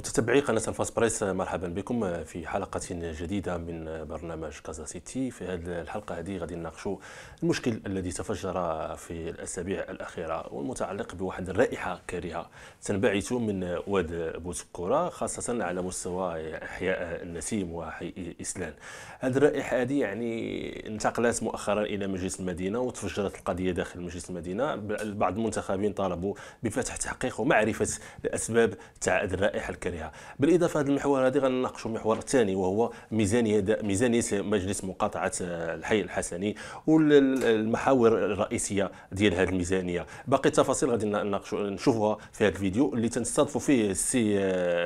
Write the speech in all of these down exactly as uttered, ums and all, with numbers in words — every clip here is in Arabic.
متتبعي قناة الفاس بريس، مرحبا بكم في حلقة جديدة من برنامج كازا سيتي. في هذه الحلقة هذه غادي نناقشوا المشكل الذي تفجر في الأسابيع الأخيرة والمتعلق بواحد الرائحة كريهة تنبعث من واد بوسكورة، خاصة على مستوى أحياء النسيم وحي إسلان. هذه الرائحة هذه يعني انتقلت مؤخرا إلى مجلس المدينة وتفجرت القضية داخل مجلس المدينة. بعض المنتخبين طالبوا بفتح تحقيق ومعرفة الأسباب تاع هذه الرائحة الكريهة. بالإضافة لهذا المحور هذه غنناقشوا المحور الثاني وهو ميزانية ميزانية مجلس مقاطعة الحي الحسني والمحاور الرئيسية ديال هذه الميزانية. باقي التفاصيل غادي نناقشوا نشوفوها في هذا الفيديو اللي تنستضيفوا فيه السي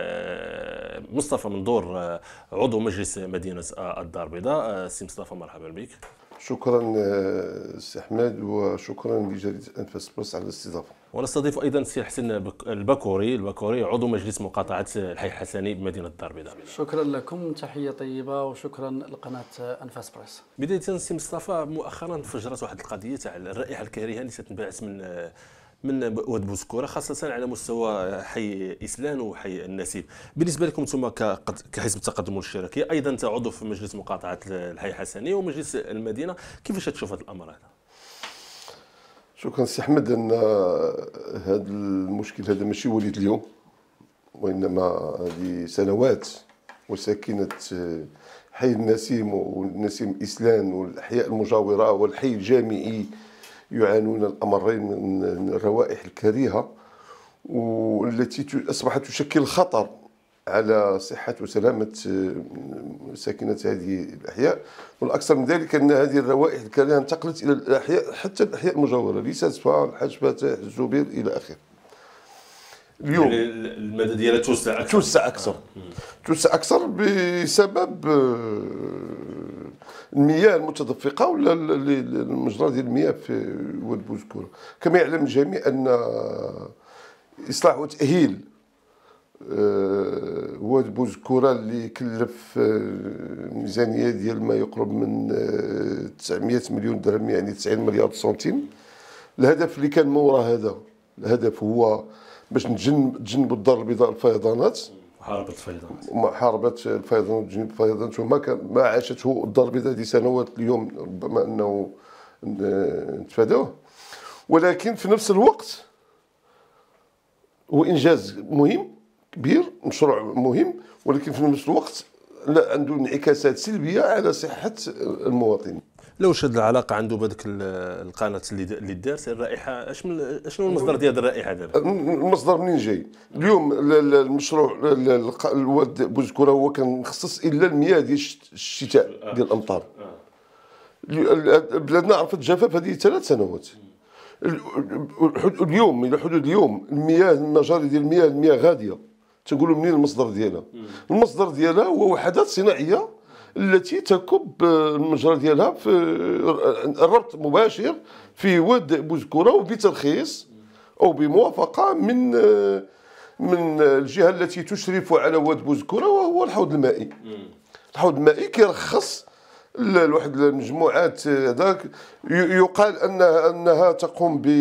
مصطفى منظور، عضو مجلس مدينة الدار البيضاء. السي مصطفى مرحبا بك. شكرا سي احمد، وشكرا لجريده انفاس بريس على الاستضافه. ونستضيف ايضا السي حسن البكوري البكوري عضو مجلس مقاطعه الحي الحسني بمدينه الدار البيضاء. شكرا لكم، تحيه طيبه وشكرا لقناه انفاس بريس. بدايه السي مصطفى، مؤخرا انفجرت واحد القضيه تاع الرائحه الكريهه اللي تنبعث من من واد بوسكوره، خاصه على مستوى حي اسلان وحي النسيب. بالنسبه لكم انتم كحزب التقدم والاشتراكيه، ايضا انت عضو في مجلس مقاطعه الحي الحسني ومجلس المدينه، كيفاش تشوف هذا الامر هذا؟ شكرا سي احمد. ان هذا المشكل هذا ماشي وليد اليوم، وانما هذه سنوات، وساكنه حي النسيم والنسيم اسلان والاحياء المجاوره والحي الجامعي يعانون الامرين من الروائح الكريهه، والتي اصبحت تشكل خطر على صحة وسلامة ساكنة هذه الأحياء. والأكثر من ذلك أن هذه الروائح الكريهة انتقلت إلى الأحياء، حتى الأحياء المجاورة، لساسفا، الحاج فاتح، الزبير إلى آخره. اليوم يعني المدى ديالها توسع أكثر توسع أكثر توسع أكثر بسبب المياه المتدفقة ولا المجرى ديال المياه في واد بوسكورة. كما يعلم الجميع أن إصلاح وتأهيل واد بوسكورة اللي كلف ميزانية ديال ما يقرب من تسعمائة مليون درهم، يعني تسعين مليار سنتيم. الهدف اللي كان مورا هذا الهدف هو باش نتجنبوا الدار البيضاء الفيضانات، محاربة الفيضانات محاربة الفيضانات وتجنيب الفيضانات، وما كان ما عاشته الدار البيضاء هذه سنوات. اليوم ربما انه نتفادوه، ولكن في نفس الوقت هو انجاز مهم كبير، مشروع مهم، ولكن في نفس الوقت لا عنده انعكاسات سلبيه على صحه المواطنين. لو شد العلاقه عنده بهذيك القناه اللي اللي دارت الرائحه، شنو شنو المصدر ديال الرائحه دابا؟ المصدر منين جاي؟ اليوم المشروع الواد بوسكوره هو كان مخصص الا المياه ديال الشتاء ديال الامطار. بلادنا عرفت جفاف هذه ثلاث سنوات. اليوم الى حدود اليوم المياه المجاري ديال المياه المياه غاديه. تقولوا منين المصدر ديالها؟ المصدر ديالها هو وحدات صناعيه التي تكب المجرى ديالها في الربط مباشر في واد بوسكوره، وبترخيص او بموافقه من من الجهه التي تشرف على واد بوسكوره، وهو الحوض المائي. الحوض المائي كيرخص لواحد المجموعات هذاك، يقال انها انها تقوم ب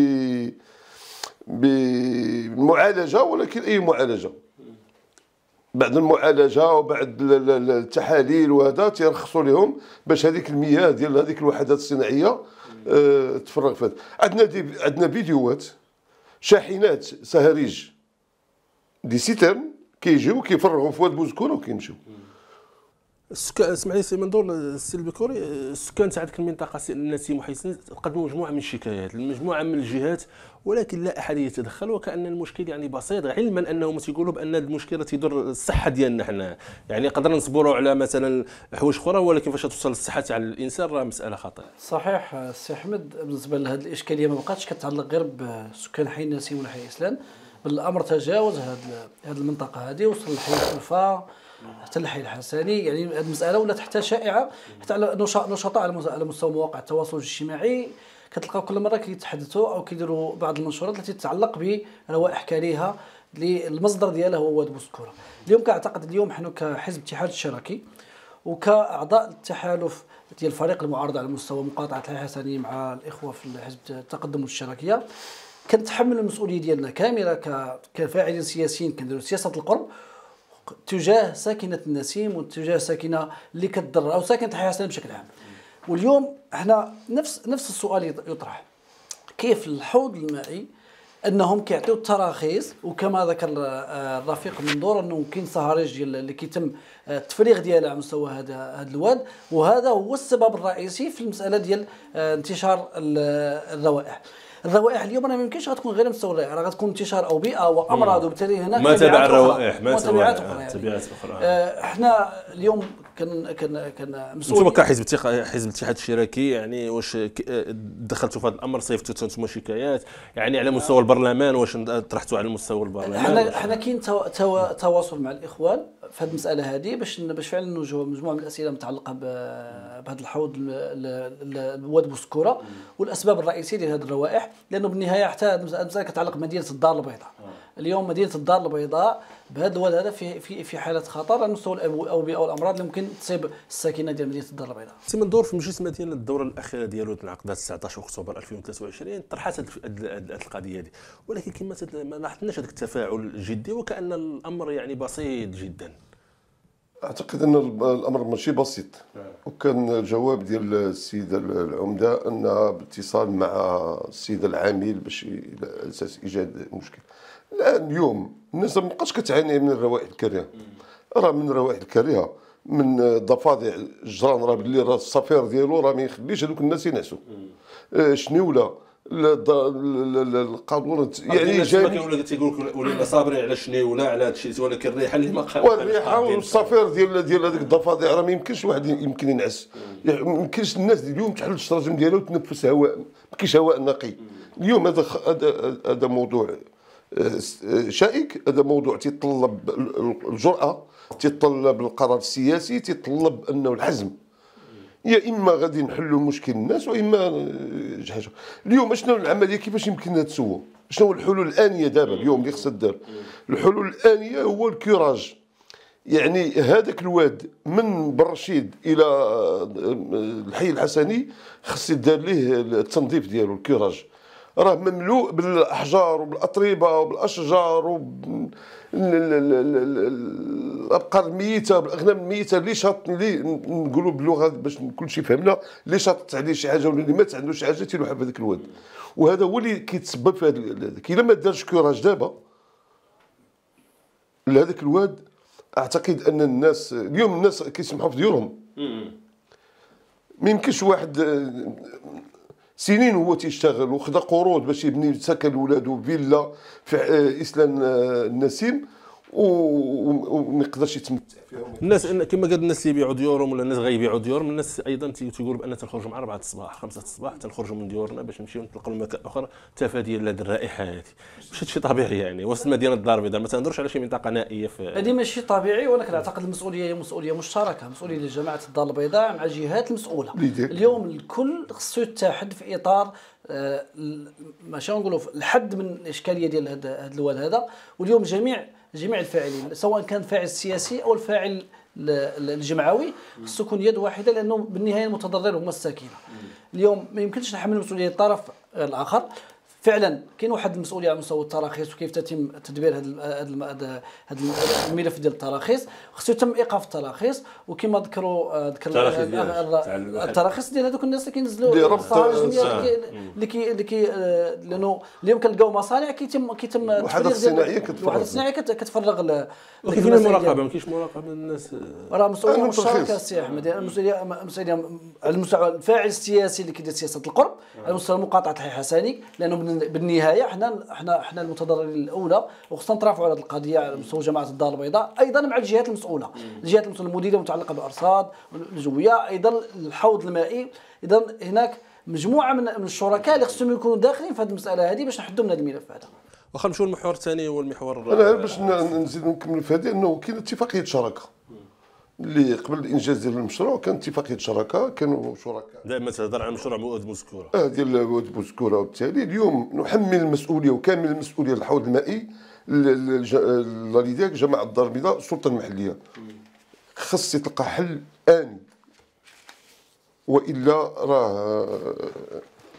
بمعالجه، ولكن اي معالجه بعد المعالجه وبعد التحاليل وهذا تيرخصوا لهم باش هذيك المياه ديال هذيك الوحدات الصناعيه اه تفرغ فيها. عندنا عندنا فيديوهات شاحنات سهريج دي سيترن كيجيو كيفرغوا في واد بوسكوره وكيمشيو. السكان، اسمعني سي منظور السي البكوري، السكان تاع هذيك المنطقه النسيم وحيسن قدموا مجموعه من الشكايات لمجموعه من الجهات، ولكن لا احد يتدخل، وكان المشكل يعني بسيط، علما انهم تيقولوا بان المشكله تضر الصحه ديالنا حنا. يعني قدرنا نصبروا على مثلا حوايج اخرى، ولكن فاش توصل للصحه تاع الانسان راه مساله خطيره. صحيح سي احمد. بالنسبه لهذه الاشكاليه ما بقاتش كتعلق غير بسكان حي النسيم ولا حي اسلان، بل الامر تجاوز هذه هذه المنطقه هذه، وصل لحي الخلفاء حتى الحي الحسني. يعني هذه المساله ولات حتى شائعه حتى على نشطاء على مستوى مواقع التواصل الاجتماعي. كتلقاو كل مره كيتحدثوا او كيديروا بعض المنشورات التي تتعلق بروائح كريهه اللي المصدر ديالها هو واد بوسكوره. اليوم كنعتقد اليوم حنا كحزب اتحاد الشراكي وكاعضاء التحالف ديال الفريق المعارض على مستوى مقاطعه الحي الحسني مع الاخوه في حزب التقدم والاشتراكيه، كنتحمل المسؤوليه ديالنا كامله كفاعلين سياسيين كنديروا سياسه القرب، تجاه ساكنه النسيم وتجاه ساكنه اللي كتضر او ساكنه الحي الحسني بشكل عام. واليوم احنا نفس نفس السؤال يطرح، كيف الحوض المائي انهم كيعطيو التراخيص، وكما ذكر الرفيق منظور انه كاين صهاريج ديال اللي كيتم التفريغ ديالها على مستوى هذا هذا الواد، وهذا هو السبب الرئيسي في المساله ديال انتشار الروائح. الروائح اليوم راه ما يمكنش غتكون غير مستوى الرائحه، راه غتكون انتشار اوبئه وامراض، وبالتالي هناك ما تبع الروائح، ما تبعات اخرى يعني. تبعات اخرى. آه احنا اليوم كان كان كان مسؤولين انتم كحزب حزب الاتحاد الاشتراكي، يعني واش دخلتوا في هذا الامر؟ صيفطتوا انتم شكايات يعني على مستوى البرلمان؟ واش طرحتوا على مستوى البرلمان؟ احنا احنا كاين تواصل مع الاخوان في هذه المساله هذه باش باش فعلا نوجهوا مجموعه من الاسئله المتعلقه بهذا الحوض الواد بوسكوره والاسباب الرئيسيه لهذه الروائح، لانه بالنهايه حتى هذه المساله كتعلق بمدينه الدار البيضاء. اليوم مدينه الدار البيضاء بهذا الواد هذا في في في حاله خطر على مستوى الاوبئه والامراض اللي ممكن تصيب الساكنه ديال مدينه الدار البيضاء. سي منظور، في مجلس المدينه الدوره الاخيره ديالو انعقدت تسعطاش اكتوبر ألفين وثلاثة وعشرين طرحت هذه القضيه هذه، ولكن كما ما لاحظناش هذاك التفاعل الجدي، وكان الامر يعني بسيط جدا. اعتقد ان الامر ماشي بسيط، وكان الجواب ديال السيد العمده ان باتصال مع السيد العامل باش على اساس ايجاد مشكل. الان اليوم الناس ما بقاش كتعاني من الروائح الكريهه، راه من الروائح الكريهه من ضفادع الجران، راه باللي راه الصفير ديالو راه ما يخليش هذوك الناس ينعسوا. شنيوله القانون يعني جاي ولا تيقول لك ولينا صابرين على شنيوله على هذا الشيء، ولكن الريحه اللي ما قاومش، والريحه والصفير ديال ديال هذيك الضفادع راه ما يمكنش واحد يمكن ينعس. ما يمكنش الناس اليوم تحل الشراجم ديالها وتنفس هواء، ما كاينش هواء نقي. اليوم هذا هذا هذا موضوع شائك، هذا موضوع تيطلب الجرأة، تيطلب القرار السياسي، تيطلب انه الحزم. يا اما غادي نحلوا مشكل الناس واما حاجه. اليوم شنو العمليه كيفاش يمكننا تسوى؟ شنو الحلول الانيه دابا اليوم اللي خصها دار؟ الحلول الانيه هو الكوراج، يعني هذاك الواد من برشيد الى الحي الحسني خص يدار ليه التنظيف ديالو، الكوراج. راه مملوء بالاحجار وبالاتربه وبالاشجار وب الابقار الميته بالاغنام الميته اللي شاط، اللي نقولوا باللغه باش كلشي فهمنا، اللي شاطت عليه شي حاجه ولا اللي مات عنده شي حاجه تيلوحها في هذاك الواد. وهذا هو اللي كيتسبب في هذا. الا ما دارش كوراج دابا لهذاك الواد، اعتقد ان الناس اليوم الناس كيسمحوا في ديورهم. ما يمكنش واحد سنين هو تيشتغل وخدا قروض باش يبني سكن لولادو فيلا في اسلام النسيم وما يقدرش يتمتع فيها. الناس كما قال الناس يبيعوا ديورهم ولا الناس غيبيعوا ديورهم، الناس ايضا تيقولوا بان تنخرجوا مع أربعة الصباح خمسة الصباح تنخرجوا من ديورنا باش نمشيو نطلقوا لمكان اخر تفاديا لهذه الرائحه هذه. ماشي هادشي طبيعي يعني وسط مدينه الدار البيضاء، ما تهضرش على شي منطقه نائيه في هذه ماشي طبيعي، ولكن اعتقد المسؤوليه هي مسؤوليه مشتركه، مسؤوليه لجماعه الدار البيضاء مع الجهات المسؤوله. اليوم الكل خصو يتحد في اطار آه ماشي نقولوا الحد من الاشكاليه ديال هذا هذا الواد هذا. واليوم جميع جميع الفاعلين سواء كان فاعل سياسي او الفاعل الجمعوي خصو يكون يد واحده، لانه بالنهايه المتضرر هما الساكنه. اليوم ما يمكنش نحمل مسؤوليه الطرف الاخر. فعلا كاين واحد المسؤوليه على مستوى التراخيص وكيف تتم تدبير هذا هذا الملف ديال التراخيص، خصو يتم ايقاف التراخيص. وكما ذكروا ذكر التراخيص ديال هذوك الناس اللي كينزلوا الصهاريج اللي كي اللي كي لانه اليوم كنلقاو مصانع كيتم كيتم الوحدات الصناعيه كتفرغ الوحدات الصناعيه كتفرغ. ولكن المراقبه ما كاينش مراقبه من الناس، راه مسؤوليه مشتركه السي احمد. المسؤوليه مسؤوليه على المستوى الفاعل السياسي اللي كيدير سياسه القرب، على مستوى مقاطعه الحي الحسني، لانه بالنهايه حنا حنا حنا المتضررين الاولى وخصنا نترافعوا على هذه القضيه على مستوى جماعه الدار البيضاء، ايضا مع الجهات المسؤوله، الجهات المسؤوله المديريه المتعلقه بالارصاد الجويه، ايضا الحوض المائي. اذا هناك مجموعه من الشركاء اللي خصهم يكونوا داخلين في هذه المساله هذه باش نحدوا من هذا الملف هذا. واخا نمشيو للمحور الثاني هو المحور. انا باش نزيد نكمل في هذه انه كاين اتفاقيه شراكه اللي قبل الانجاز ديال المشروع كان اتفاقيه شراكه، كانوا شركاء. دائما تهضر على مشروع واد بوسكوره اه ديال واد بوسكوره، وبالتالي اليوم نحمل المسؤوليه وكامل المسؤوليه للحوض المائي لذلك جماعه الدار البيضاء السلطه المحليه. خص يتلقى حل اني، والا راه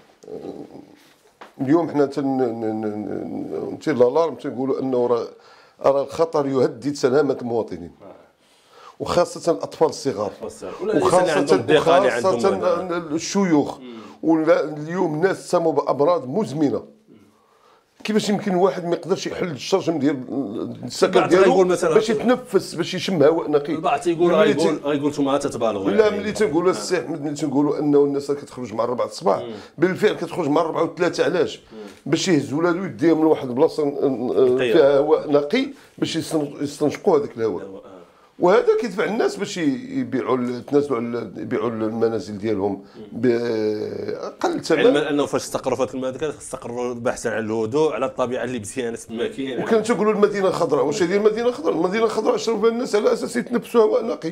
اليوم حنا تن تي لالارم تنقولوا انه راه ارى الخطر يهدد سلامه المواطنين، وخاصه الاطفال الصغار، وخاصه وخاصه الشيوخ. واليوم الناس تسموا بامراض مزمنه. كيفاش يمكن الواحد ما يقدرش يحل الشرجم ديال السكن ديالو باش يتنفس، باش يشم هواء نقي؟ البعض تيقول غايقول غايقول نتوما تتبالغوا. لا، ملي تنقولوا السي احمد، ملي تنقولوا انه الناس كتخرج مع الربعة الصباح، بالفعل كتخرج مع الربعة والثلاثة. علاش؟ باش يهزوا ولادو يديهم لواحد البلاصه فيها هواء نقي باش يستنشقوا هذاك الهواء. وهذا كيدفع الناس باش يبيعوا يتنازلوا على يبيعوا المنازل ديالهم باقل ثمن. علما انه فاش استقروا في هذه المملكه استقروا بحثا عن الهدوء، على الطبيعه اللي مزيانه تما كاين. وكانوا تيقولوا المدينه الخضراء. واش هذه المدينه الخضراء؟ المدينه الخضراء شروا فيها الناس على اساس يتنفسوا هواء نقي.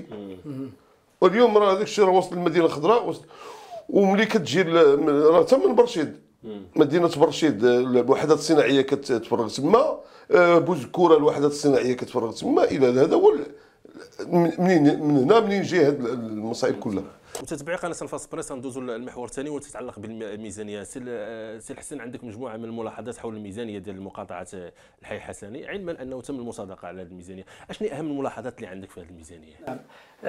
واليوم راه هذاك الشيء راه وصل للمدينه الخضراء. وملي كتجي راه حتى من برشيد، مدينه برشيد الوحدات الصناعيه كتفرغ تما، بوزكوره الوحدات الصناعيه كتفرغ تما. الى هذا هو منين من هنا منين جاي هاد المصايب كلها. وتتبعي قناه الفاس بريس ندوزوا للمحور الثاني وتتعلق بالميزانيه. سي سي الحسن، عندك مجموعه من الملاحظات حول الميزانيه ديال مقاطعه الحي الحسني، علما انه تم المصادقه على الميزانيه. اشنو اهم الملاحظات اللي عندك في هذه الميزانيه؟ نعم.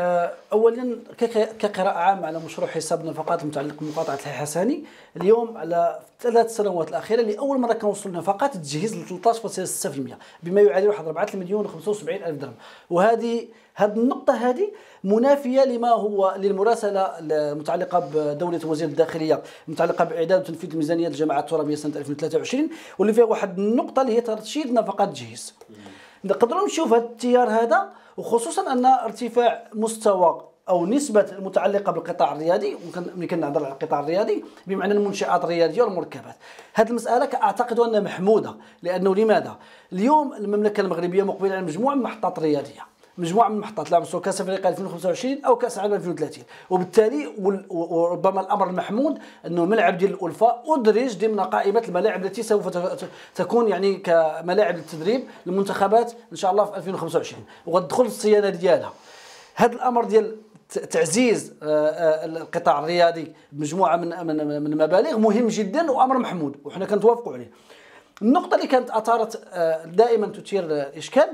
اولا كقراءه عامه على مشروع حساب النفقات المتعلق بمقاطعه الحي الحسني، اليوم على الثلاث سنوات الاخيره لاول مره كنوصلوا نفقات تجهيز ل ثلاثة عشر فاصلة ستة بالمئة بما يعادل واحد أربعة مليون وخمسة وسبعين الف درهم. وهذه هذه النقطه هذه منافيه لما هو للمراسله المتعلقه بدوله وزير الداخليه المتعلقه باعداد وتنفيذ الميزانيه للجماعات الترابيه سنه ألفين وثلاثة وعشرين، واللي فيها واحد النقطه اللي هي ترشيد نفقات التجهيز. نقدروا نشوف هذا التيار هذا، وخصوصا ان ارتفاع مستوى او نسبه المتعلقه بالقطاع الرياضي، ملي كنهضر على القطاع الرياضي بمعنى المنشات الرياضيه والمركبات، هذه المساله اعتقد انها محموده. لانه لماذا؟ اليوم المملكه المغربيه مقبله على مجموعه من المحطات الرياضيه، مجموعه من المحطات على مستوى كاس افريقيا ألفين وخمسة وعشرين او كاس العالم ألفين وثلاثين، وبالتالي وربما الامر المحمود انه الملعب ديال الألفة ادرج ضمن قائمه الملاعب التي سوف تكون يعني كملاعب للتدريب للمنتخبات ان شاء الله في ألفين وخمسة وعشرين، وغتدخل الصيانه ديالها. هذا الامر ديال تعزيز القطاع الرياضي بمجموعه من من من المبالغ مهم جدا وامر محمود، وحنا كنتوافقوا عليه. النقطه اللي كانت اثارت دائما تثير الاشكال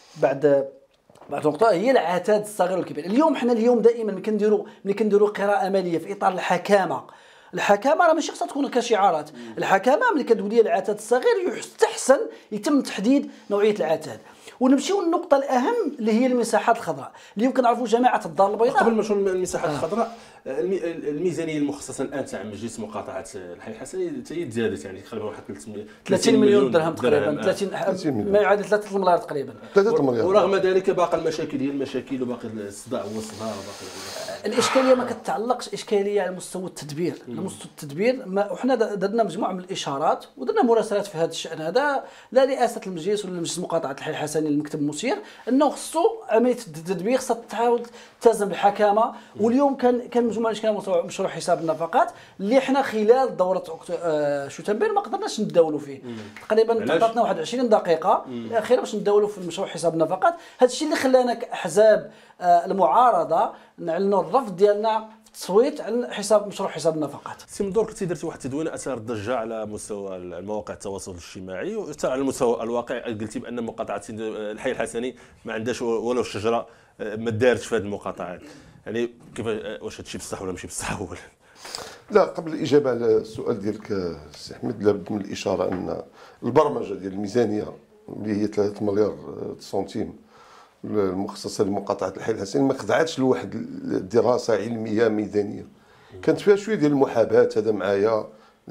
بعد بعد نقطه هي العتاد الصغير والكبير. اليوم حنا اليوم دائما ملي كنديروا ملي كنديروا قراءه ماليه في اطار الحكامه، الحكامه راه ماشي خصها تكون كشعارات، الحكامه ملي كتقول لي العتاد الصغير يستحسن يتم تحديد نوعيه العتاد. ونمشيو للنقطه الاهم اللي هي المساحات الخضراء. اليوم كنعرفوا جماعه الدار البيضاء. قبل ما نمشيو للمساحات آه. الخضراء، الميزانيه المخصصه الان تاع مجلس مقاطعه الحي الحسني حتى تزادت، يعني تقريبا واحد ثلاثين مليون درهم تقريبا، ثلاثين ما يعادل ثلاثة مليار تقريبا. ثلاثة مليار. ورغم ذلك باقي المشاكل هي المشاكل، وباقي الصداع هو الصداع، وباقي الاشكاليه ما كتعلقش اشكاليه على مستوى التدبير. على مستوى التدبير وحنا درنا مجموعه من الاشارات ودرنا مراسلات في هذا الشان هذا لا رئاسه المجلس ولا مجلس مقاطعه الحي الحسني المكتب المسير، انه خصو عمليه التدبير خصها تعاود تلتزم بالحكامه. واليوم كان كان مجموعه من اشكال مشروع حساب النفقات اللي حنا خلال دوره شتنبر ما قدرناش نداولوا فيه. تقريبا تعطاتنا واحد عشرين دقيقه الاخيره باش نداولوا في مشروع حساب النفقات. هذا الشيء اللي خلانا كاحزاب المعارضه نعلنوا الرفض ديالنا في التصويت على حساب مشروع حساب النفقات. سي مدور، كنتي درتي واحد التدوينه اثار الضجه على مستوى المواقع التواصل الاجتماعي وحتى على المستوى الواقع، قلتي بان مقاطعه الحي الحسني ما عندهاش ولو شجره ما دارتش في هذه المقاطعات. يعني كيف واش هادشي بصح ولا ماشي بصح اولا؟ لا، قبل الاجابه على السؤال ديالك سي احمد، لابد من الاشاره ان البرمجه ديال الميزانيه اللي هي ثلاثة مليار سنتيم المخصصه لمقاطعه الحي الحسني ما خضعتش لواحد الدراسه علميه ميزانيه، كانت فيها شويه ديال المحاباه. هذا معايا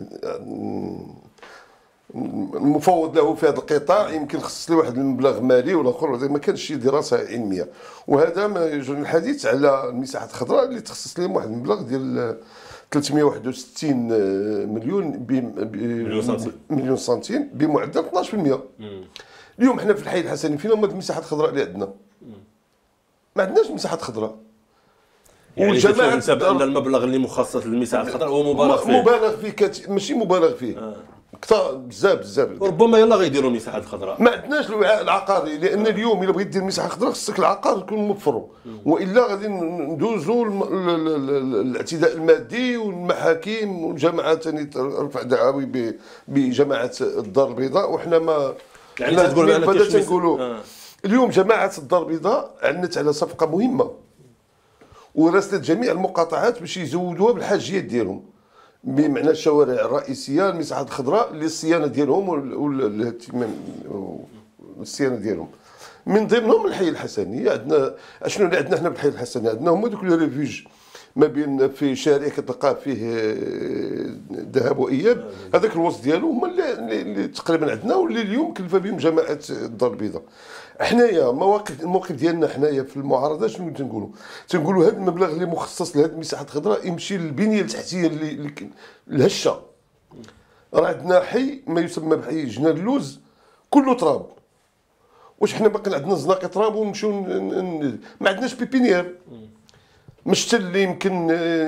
المفوض له في هذا القطاع يمكن خصص له واحد المبلغ مالي ولا اخر، ما كانش شي دراسه علميه. وهذا ما يجوز الحديث على المساحات الخضراء اللي تخصص لهم واحد المبلغ ديال ثلاثمئة وواحد وستين مليون مليون سنتيم بمعدل اثناش بالمئة. اليوم حنا في الحي الحسني فين هما المساحات الخضراء اللي عندنا؟ ما عندناش مساحات خضراء. يعني والجماعه ان المبلغ اللي مخصص للمساحات الخضراء هو مبالغ فيه. مبالغ فيه كت... ماشي مبالغ فيه. آه. كثر بزاف بزاف. وربما يلا غيديروا المساحات الخضراء. ما عندناش الوعاء العقاري، لان اليوم الا بغيت دير مساحه خضراء خصك العقار يكون موفر، والا غادي ندوزوا الاعتداء المادي والمحاكم والجماعات ثاني رفع دعاوي بجماعه الدار البيضاء، وحنا ما يعني تقول بان بدا كاين تنقولوا آه. اليوم جماعه الدار البيضاء عنت على صفقه مهمه وراسلت جميع المقاطعات باش يزودوها بالحاجيات ديالهم، بمعنى الشوارع الرئيسيه المساحات الخضراء للصيانه ديالهم والاهتمام الصيانه ديالهم. من ضمنهم الحي الحسني. عندنا شنو اللي عندنا حنا بالحي الحسني؟ عندنا هما دوك لي ريفوج ما بين في شارع كتلقى فيه ذهب واياب، هذاك الوسط ديالو هما اللي, اللي تقريبا عندنا واللي اليوم كلفه بهم جماعه الدار البيضاء. حنايا مواقف الموقف ديالنا حنايا في المعارضه شنو تنقولوا؟ تنقولوا هذا المبلغ اللي مخصص لهذه المساحات الخضراء يمشي للبنيه التحتيه اللي الهشه. راه عندنا حي ما يسمى بحي جنان اللوز كله تراب. واش حنا باقي عندنا زناقي تراب ونمشيو ما عندناش بيبينيير مشتل اللي يمكن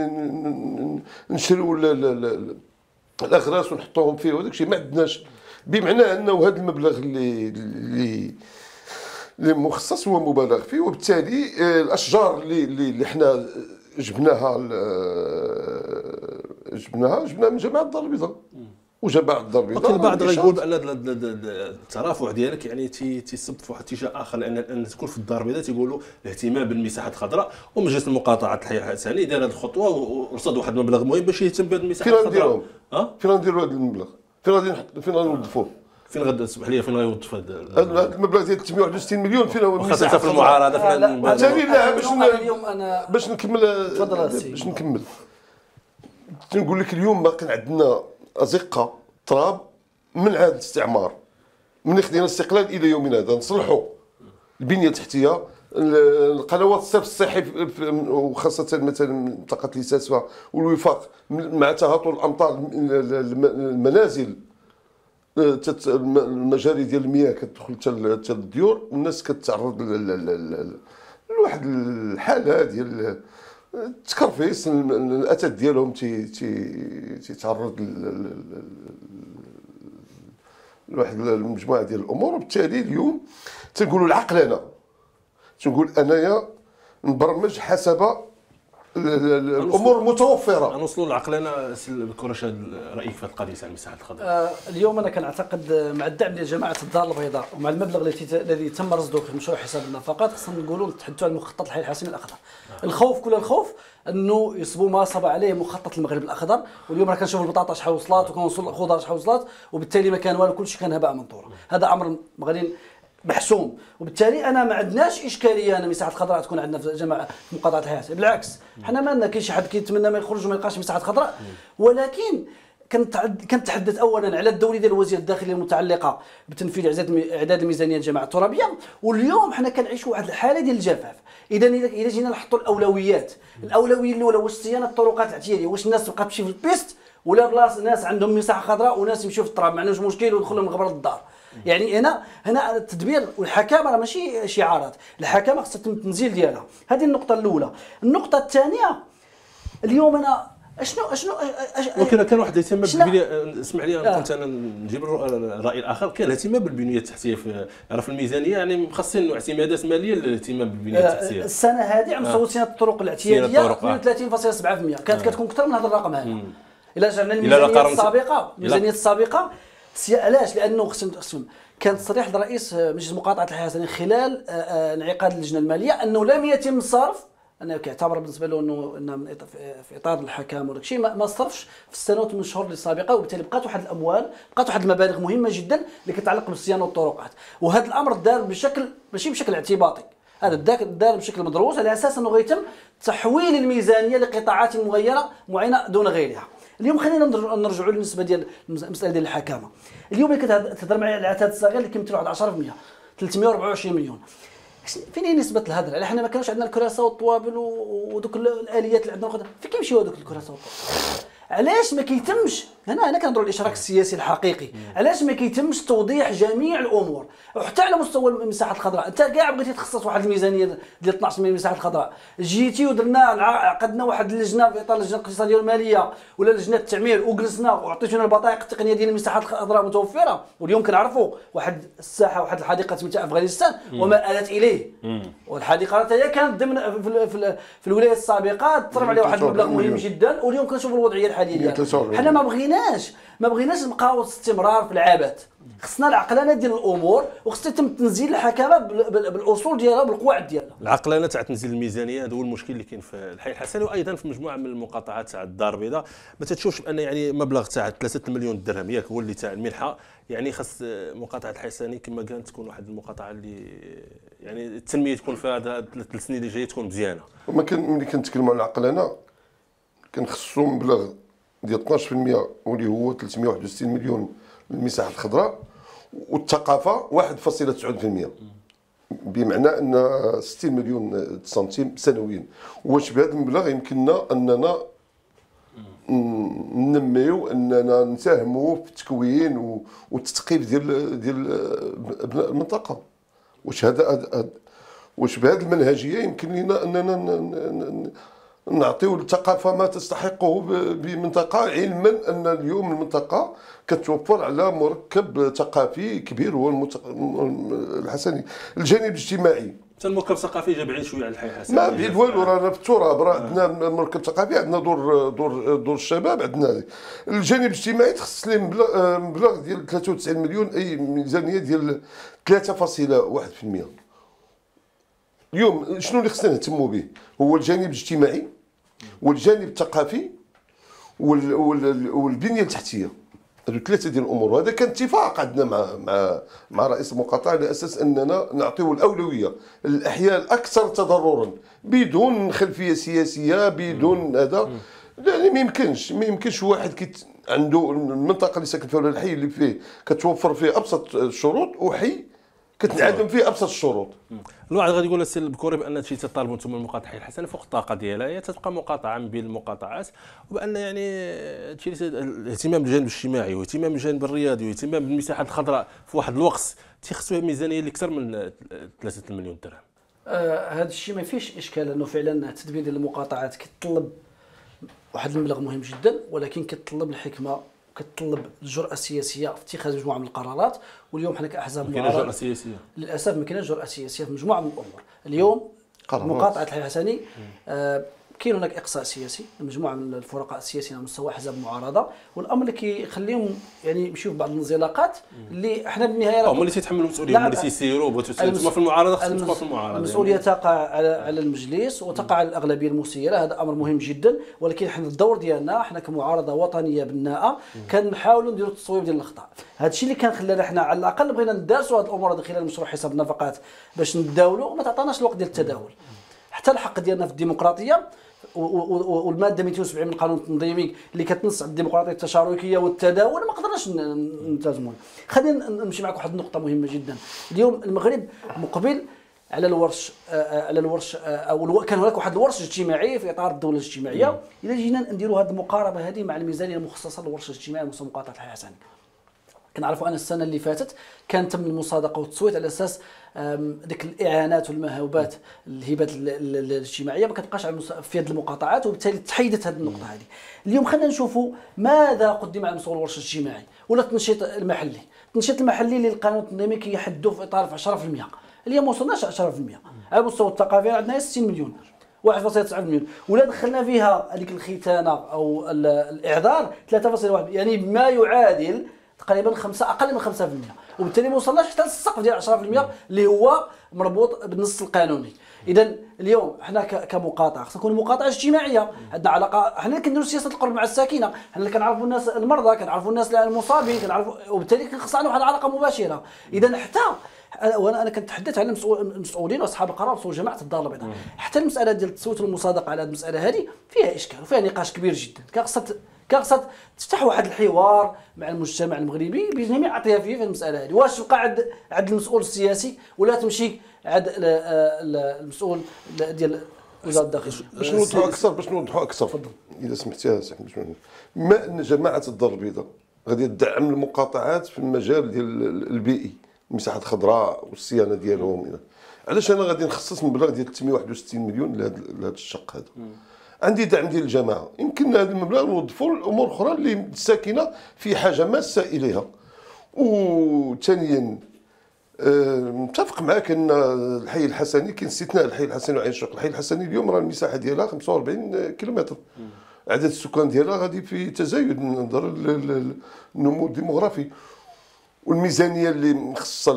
نشريو الاغراس ونحطوهم فيه وداك الشيء ما عندناش. بمعنى انه هذا المبلغ اللي اللي اللي مخصص هو مبالغ فيه، وبالتالي الاشجار اللي اللي حنا جبناها جبناها جبناها من جماعه الدار البيضاء وجماعه الدار البيضاء. لكن البعض غيقول بان الترافع ديالك يعني تيصب في واحد الاتجاه اخر، لان ان تكون في الدار البيضاء تيقولوا الاهتمام بالمساحات الخضراء، ومجلس المقاطعه الحي الحسني دار هذه الخطوه ورصد واحد المبلغ مهم باش يهتم بهذه المساحات الخضراء. فين الخضراء. غنديروهم؟ فين غنديروا هذا المبلغ؟ فين غادي نحط فين غنوظفوه؟ فين غادي اسمح لي فين غيوظف هذا المبلغ ديال ثلاثمائة وواحد وستين مليون فين هو؟ خاصه في المعارضه فين بالتالي لا باش اليوم انا باش نكمل تفضل باش نكمل تنقول لك اليوم باقي عندنا ازقه تراب من عهد الاستعمار، من خدينا الاستقلال الى يومنا هذا نصلحوا البنيه التحتيه، القنوات الصرف الصحي وخاصه مثلا منطقه ليساسوا والوفاق مع تهاطل الامطار المنازل المجاري ديال المياه كتدخل حتى للديور والناس كتعرض لواحد الحاله ديال التكرفيس، الاتات ديالهم تيتعرض لواحد المجموعه ديال الامور. وبالتالي اليوم تنقولوا العقلانه، تنقول انايا نبرمج حسب الامور المتوفره. نوصلوا للعقلانه الكرش رايك في القضيه تاع المساحات الخضراء. آه اليوم انا كنعتقد مع الدعم ديال جماعه الدار البيضاء ومع المبلغ الذي الذي تم رصده في مشروع حساب النفقات، خصنا نقولوا نتحدثوا عن مخطط الحي الحسني الاخضر. آه. الخوف كل الخوف انه يصبوا ما صب عليه مخطط المغرب الاخضر، واليوم راه كنشوفوا البطاطا شحال وصلات وكنوصل الخضار شحال وصلات، وبالتالي ما كان والو كلشي كان هباء منثورا. هذا امر غادي محسوم، وبالتالي انا ما عندناش اشكاليه ان مساحات خضراء تكون عندنا في جماعه مقاطعه الحياه، بالعكس حنا مالنا كاين شي حد كيتمنى ما يخرج وما يلقاش مساحات خضراء، ولكن كنتحدث اولا على الدوري ديال وزير الداخليه المتعلقه بتنفيذ اعداد الميزانيه الجماعه الترابيه، واليوم حنا كنعيشوا واحد الحاله ديال الجفاف. اذا اذا جينا نحطوا الاولويات، الاولويه الاولى واش صيانه الطرقات الاعتياديه، واش الناس تبقى تمشي في البيست ولا بلاص ناس عندهم مساحه خضراء وناس يمشيو في التراب، ما عندناش مشكل ويدخلوا من غبر الدار. يعني هنا هنا التدبير والحكامه راه ماشي شعارات، الحكامه خصها تم التنزيل ديالها. هذه النقطه الاولى. النقطه الثانيه اليوم انا اشنو اشنو ولكن كان واحد الاهتمام بالبنيه، اسمح لي انا كنت انا نجيب الراي الاخر، كان الاهتمام بالبنيه التحتيه في في الميزانيه، يعني مخصصين اعتمادات ماليه للاهتمام بالبنيه التحتيه. السنه هذه عم نصوت صيانه الطرق الاعتياديه اثنين وثلاثين فاصلة سبعة بالمئة، كانت كتكون اكثر من هذا الرقم هذا. الا رجعنا للميزانيه السابقه، الميزانيه السابقه علاش؟ لانه خصنا كان تصريح الرئيس مجلس مقاطعه الحياه الحسني خلال انعقاد اللجنه الماليه انه لم يتم الصرف، انه كيعتبر بالنسبه له انه انه في اطار الحكام وداك الشيء ما صرفش في السنوات من الشهور السابقه، وبالتالي بقات واحد الاموال، بقات واحد المبالغ مهمه جدا اللي كتعلق بالصيانه والطرقات. وهذا الامر دار بشكل ماشي بشكل اعتباطي، هذا دار بشكل مدروس على اساس انه غيتم تحويل الميزانيه لقطاعات مغيره معينه دون غيرها. اليوم خلينا نرجعوا للنسبه ديال المساله ديال الحكامه. اليوم اللي كتهضر معايا على العتاد الصغير اللي كيمثل واحد عشرة بالمئة ثلاثمائة وأربعة وعشرين مليون، فين هي نسبه الهدر؟ حنا ما كانوش عندنا الكراسه والطوابل ودوك الاليات اللي عندنا، فين كيمشيو هذوك الكراسه والطوابل؟ علاش ما كيتمش هنا هنا كنهضروا على الاشراك السياسي الحقيقي، علاش ما كيتمش توضيح جميع الامور وحتى على مستوى المساحات الخضراء؟ انت كاع بغيتي تخصص واحد الميزانيه ديال اثناش من المساحات الخضراء، جيتي ودرنا عقدنا واحد اللجنه في اطار اللجنه الاقتصاديه والماليه ولا لجنه التعمير وجلسنا وعطيتونا البطائق التقنيه ديال المساحات الخضراء متوفره، واليوم كنعرفوا واحد الساحه واحد الحديقه سميتها افغانستان وما آلت اليه، والحديقه حتى هي كانت ضمن في, في, في الولايات السابقه ترمى عليها واحد المبلغ مهم جدا، واليوم كنشوفوا الوضعيه الحاليه ديالها. حنا ما بغينا بغيناش ما بغيناش نبقاو استمرار في العبث. خصنا العقلانه ديال الامور، وخصنا يتم تنزيل الحكامه بالاصول ديالها بالقواعد ديالها. العقلانه تاع تنزيل الميزانيه هذا هو المشكل اللي كاين في الحي الحسني، وايضا في مجموعه من المقاطعات تاع الدار البيضاء. ما تتشوفش بان يعني مبلغ تاع ثلاثة مليون درهم ياك هو اللي تاع المنحه، يعني خاص مقاطعه الحي الحسني كما كانت تكون واحد المقاطعه اللي يعني التنميه تكون في هذا الثلاث سنين اللي جايه تكون مزيانه. وما كان ملي كنتكلموا على العقلانه كنخصو مبلغ ديال اثناش بالمئة واللي هو ثلاثمئة وواحد وستين مليون للمساحه الخضراء، والثقافه واحد فاصلة تسعة بالمئة، بمعنى ان ستين مليون سنتيم سنويا. واش بهذا المبلغ يمكننا اننا ننميو اننا نساهموا في التكوين والتثقيف ديال ديال ابناء المنطقه؟ واش هذا واش بهذه المنهجيه يمكن لنا اننا نعطيو الثقافه ما تستحقه بمنطقه، علما ان اليوم المنطقه كتوفر على مركب ثقافي كبير هو الحسني. الجانب الاجتماعي حتى المركب الثقافي جا بعيد شويه على الحي الحسني، ما بعيد والو، رانا في التراب، راه عندنا المركب الثقافي، عندنا دور دور دور الشباب، عندنا الجانب الاجتماعي تخصص ليه مبلغ ديال ثلاثة وتسعين مليون، اي ميزانيه ديال ثلاثة فاصلة واحد بالمئة. اليوم شنو اللي خصنا نهتموا به؟ هو الجانب الاجتماعي والجانب الثقافي والبنيه التحتيه، هذو ثلاثه ديال الامور. وهذا كان اتفاق عندنا مع مع مع رئيس المقاطعه على اساس اننا نعطيو الاولويه للاحياء الاكثر تضررا بدون خلفيه سياسيه بدون هذا. يعني ما يمكنش ما يمكنش واحد كيت عنده المنطقه اللي ساكن فيها ولا الحي اللي فيه كتوفر فيه ابسط الشروط، وحي كتنعدم فيه ابسط الشروط. الواحد غادي يقول السي البكوري بان هادشي تطالبوا انتم المقاطعه الحي الحسني فوق الطاقه ديالها، هي تتبقى مقاطعه من بين المقاطعات، وبان يعني هادشي الاهتمام بالجانب الاجتماعي واهتمام بالجانب الرياضي واهتمام بالمساحات الخضراء في واحد الوقت تيخصوها ميزانيه اللي اكثر من ثلاثة مليون درهم. آه هذا الشيء ما فيش اشكال انه فعلا التدبير ديال المقاطعات كيتطلب واحد المبلغ مهم جدا، ولكن كيتطلب الحكمه وكتطلب الجرأه السياسيه في اتخاذ مجموعه من القرارات. واليوم حنا كاحزاب معارضه جرأه سياسيه للاسف ما كايناش جرأه سياسيه في مجموعه من الامور. اليوم مقاطعه الحي الحسني آه كاين هناك اقصاء سياسي لمجموعه من الفرقاء السياسيين على مستوى احزاب المعارضه، والامر اللي كيخليهم يعني يمشيو في بعض الانزلاقات اللي احنا بالنهايه هما اللي تيتحملوا المسؤوليه، هما اللي تيسيروا بغيتوا في المعارضه خصكم تبقاو في المعارضه. المسؤوليه تقع على على المجلس وتقع على الاغلبيه المسيره، هذا امر مهم جدا. ولكن احنا الدور ديالنا احنا كمعارضه وطنيه بناءه كنحاولوا نديروا التصويب ديال الاخطاء. هذا الشيء اللي كان خلانا احنا على الاقل بغينا ندارسوا هذه الامور هذه خلال مشروع حساب النفقات باش نداولوا، وما تعطاناش الوقت ديال التداول. حتى الحق ديالنا في الديمقراطيه والماده مئتين وسبعين من القانون التنظيمي اللي كتنص على الديمقراطيه التشاركيه والتداول ما قدرناش نلتزموا. خلينا نمشي معك واحد النقطه مهمه جدا. اليوم المغرب مقبل على الورش على الورش او كان هناك واحد الورش اجتماعي في اطار الدوله الاجتماعيه. الا جينا نديروا هذه المقاربه هذه مع الميزانيه المخصصه للورش الاجتماعيه مستوى مقاطعه الحي الحسني، كنعرفوا ان السنه اللي فاتت كان تم المصادقه والتصويت على اساس ديك الاعانات والمهوبات الهبات الاجتماعيه ما كتبقاش في هذه المقاطعات، وبالتالي تحيدت هذه النقطه هذه. اليوم خلينا نشوفوا ماذا قدم على مستوى الورش الاجتماعي ولا التنشيط المحلي. التنشيط المحلي اللي القانون التنظيمي كيحدوا في اطار في عشرة بالمئة، اليوم ما وصلناش عشرة بالمئة. على المستوى الثقافي عندنا ستين مليون، واحد فاصلة تسعة مليون، ولا دخلنا فيها هذيك الختانه او الاعذار ثلاثة فاصلة واحد، يعني ما يعادل تقريبا خمسة اقل من خمسة بالمئة، وبالتالي ما وصلناش حتى للسقف ديال عشرة بالمئة اللي هو مربوط بالنص القانوني. اذا اليوم حنا كمقاطعه خصنا نكون مقاطعه اجتماعيه، عندنا علاقه، حنا اللي كنديروا سياسه القرب مع الساكنه، حنا اللي كنعرفوا الناس المرضى، كنعرفوا الناس المصابين، كنعرفوا، وبالتالي خصنا عندنا واحد العلاقه مباشره. اذا حتى وانا انا كنتحدث على المسؤولين واصحاب القرار مسؤول جماعه الدار البيضاء، حتى المساله ديال التصويت والمصادقه على هذه المساله هذه فيها اشكال وفيها نقاش كبير جدا. خاصها خاصها تفتح واحد الحوار مع المجتمع المغربي بجميع اطيافه في المساله هذه. واش تبقى عند عند المسؤول السياسي ولا تمشي عند المسؤول ديال وزاره الداخليه؟ باش نوضحوا اكثر باش نوضحوا اكثر تفضل اذا سمحتي سي احمد. بما ان جماعه الدار البيضاء غادي تدعم المقاطعات في المجال ديال البيئي، المساحات الخضراء والصيانه ديالهم، علاش انا غادي نخصص مبلغ ديال ثلاثمئة وواحد وستين مليون لهذا الشق هذا؟ عندي دعم ديال الجماعه، يمكن هذا المبلغ نوظفوا لامور اخرى اللي الساكنه في حاجه ماسه اليها. وثانيا متفق معك ان الحي الحسني كاين استثناء الحي الحسني وعين الشوق. الحي الحسني اليوم راه المساحه ديالها خمسة وأربعين كيلومتر، عدد السكان ديالها غادي في تزايد من نظر النمو الديموغرافي. والميزانيه اللي مخصصه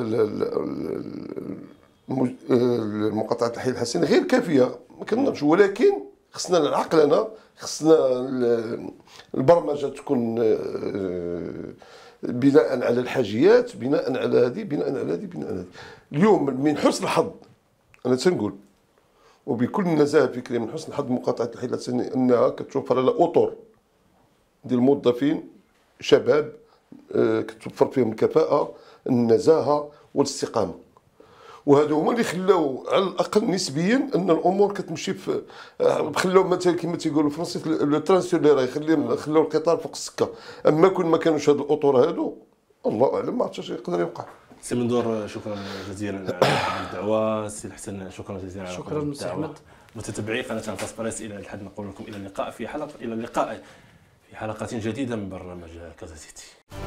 لمقاطعه الحي الحسني غير كافيه ما كنظنش، ولكن خصنا العقلنه، خصنا البرمجه تكون بناء على الحاجيات، بناء على هذه، بناء على هذه، بناء على هذه. اليوم من حسن الحظ انا تنقول وبكل نزاهه فكريه، من حسن الحظ مقاطعه الحي الحسني انها كتوفر على اطر ديال الموظفين شباب كتوفر فيهم الكفاءه، النزاهه والاستقامه، وهذو هما اللي خلاو على الاقل نسبيا ان الامور كتمشي في، خلاو مثلا كما تيقولوا الفرنسي لو تران سور لي راي، خلاو القطار فوق السكه. اما كون ما كانوش هاد الاطر هادو الله اعلم ما عرفتش يقدر يوقع. سي منذور شكرا جزيلا على الدعوه. سي الحسن شكرا جزيلا على شكرا سي احمد. متتبعي قناه فاسبريس، الى الحد نقول لكم الى اللقاء في حلقه الى اللقاء في حلقه جديده من برنامج كازا سيتي.